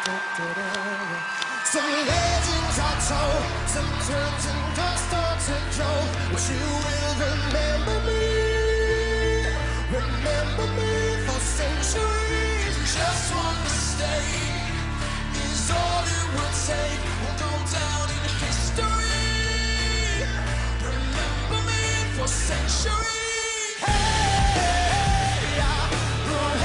Some legends are told, some turns into start to grow. But you will remember me for centuries. Just one mistake is all it would take. We'll go down in history. Remember me for centuries. Hey, yeah, oh,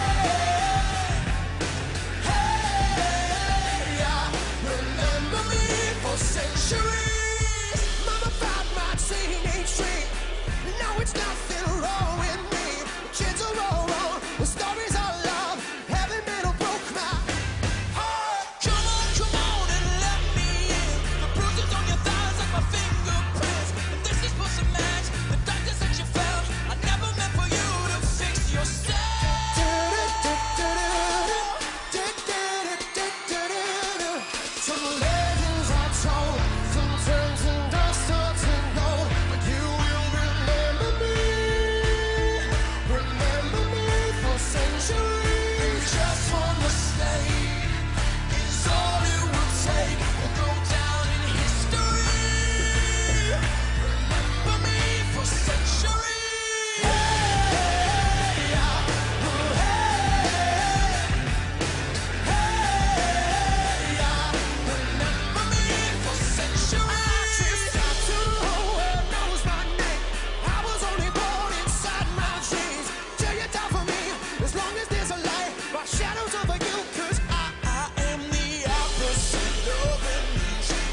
hey, yeah. Remember me for centuries. Mama found my teenage dream. No, it's nothing wrong with me. Kids are all wrong. The stories of love. Heaven middle broke my heart. Come on and let me in. The bruises on your thighs like my fingerprints. If this is pussy match, the doctor said you felt. I never meant for you to fix yourself. Some legends are told, some turns into stars to know. But you will remember me for centuries. Just one mistake is all it will take. We'll go down in history. Remember me for centuries. Hey, yeah, oh, hey, yeah. Remember me for centuries. Who knows my name? I was only born inside my dreams. Till you die for me, as long as there's a light, my shadows over you, 'cause I am the opposite of amnesia.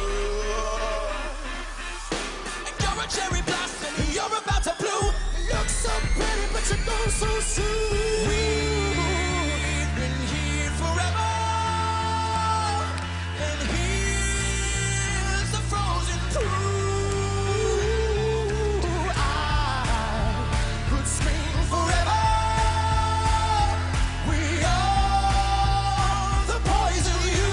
And you're a cherry blossom, you're about to bloom. You look so pretty, but you go so soon. We've been here forever, and here's the frozen proof. I could scream forever. We are the poison you.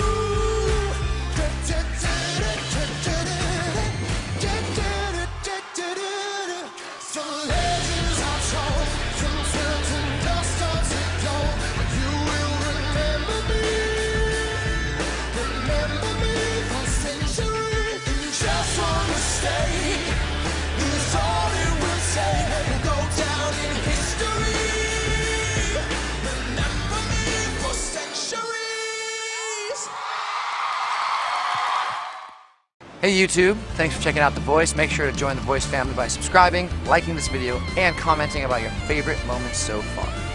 Some legends are told, some turns into stars to go. But you will remember me for centuries. Just one mistake is all it will take. We'll go down in history. Remember me for centuries. Hey YouTube, thanks for checking out The Voice. Make sure to join The Voice family by subscribing, liking this video, and commenting about your favorite moments so far.